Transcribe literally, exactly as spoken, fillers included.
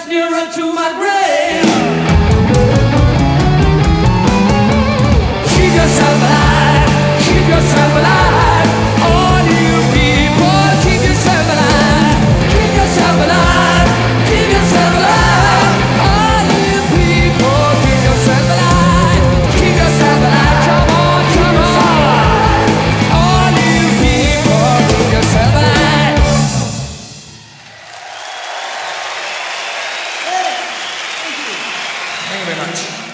that's nearer to my grave. Keep yourself alive, keep yourself alive. All you people, keep yourself alive, keep yourself alive, keep yourself alive. All you people, keep yourself alive, keep yourself alive. Come on, come on. All you people, keep yourself alive. Thank you very much.